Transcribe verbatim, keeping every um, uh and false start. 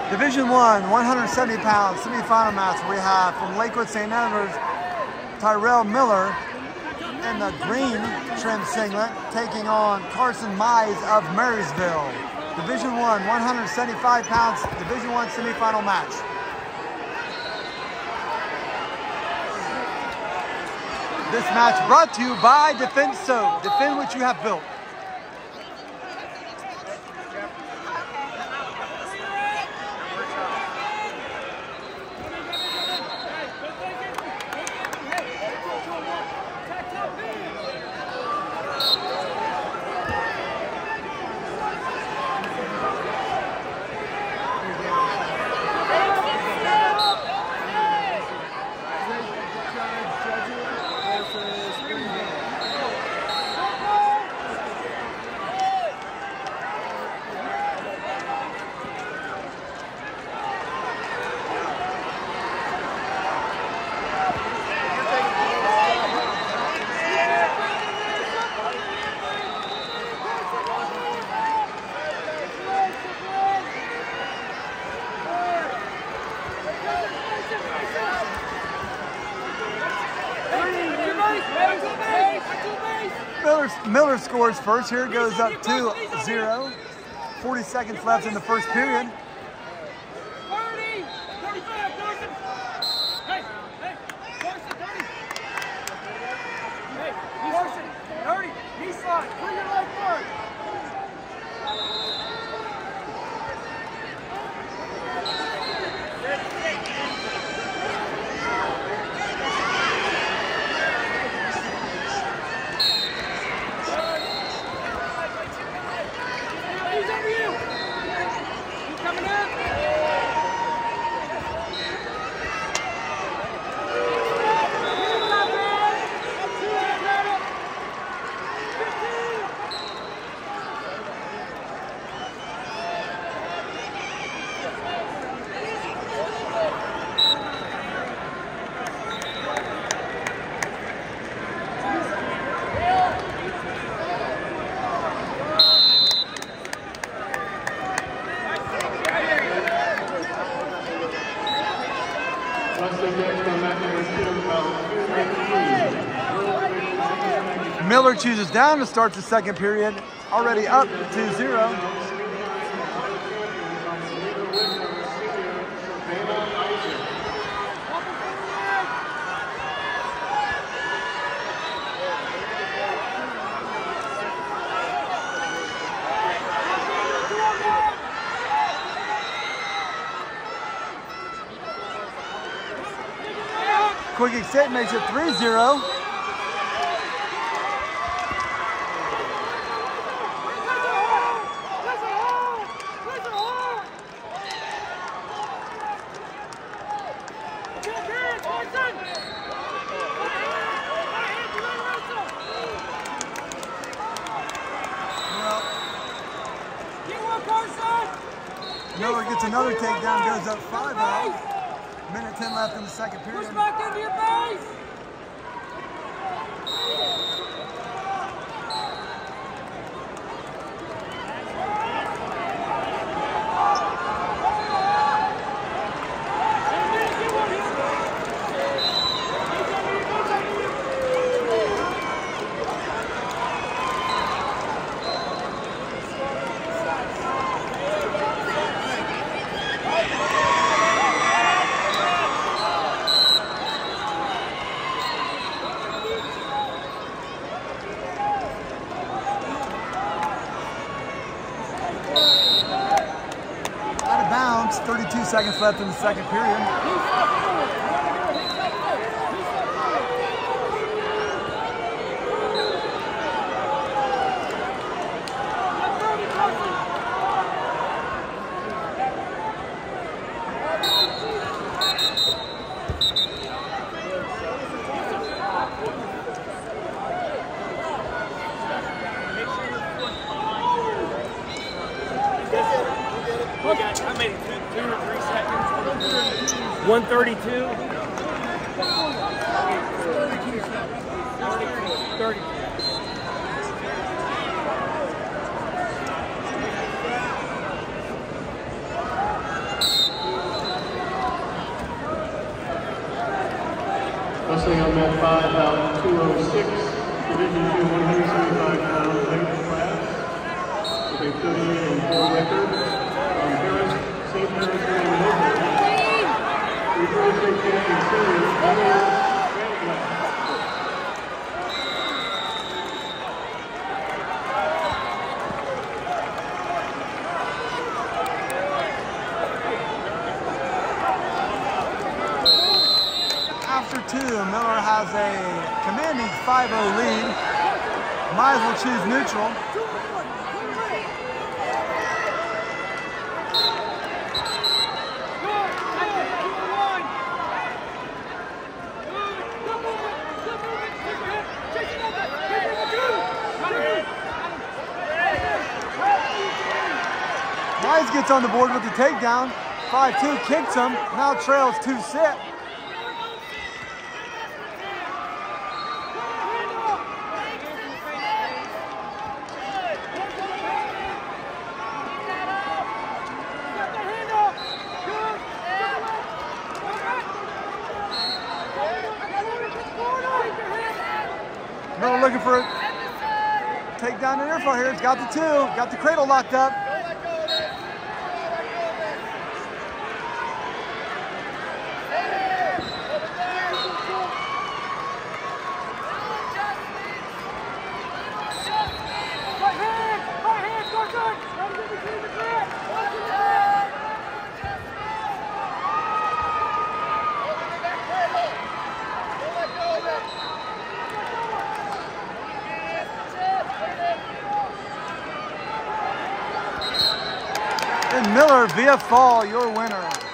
Division one, one hundred seventy pounds semifinal match. We have from Lakewood, Saint Edwards, Tyrell Miller in the green trim singlet, taking on Carson Mize of Marysville. Division one, one hundred seventy-five pounds, Division one semifinal match. This match brought to you by Defend Soap. Defend what you have built. Miller, Miller scores first. Here it goes up two zero. forty seconds left in the first period. Miller chooses down to start the second period, already up two zero. Quick escape makes it three zero. Miller gets another takedown, goes up five oh. Minute ten left in the second period. Push back into your base! thirty-two seconds left in the second period. I made it two or three seconds. one thirty-two. thirty. Wrestling on mat five, bout two oh six, Division two, one hundred seventy-five pound weight class, with a thirty-eight and four record from Paris, Saint Paris, Minnesota. Referee state champion senior, Miller Grandglass. After two, Miller has a commanding five oh lead. Might as well choose neutral. Mize gets on the board with the takedown. five two kicks him. Now trails two six. Miller looking for a takedown in airflow here. He's got the two. Got the cradle locked up. And Miller via fall, your winner.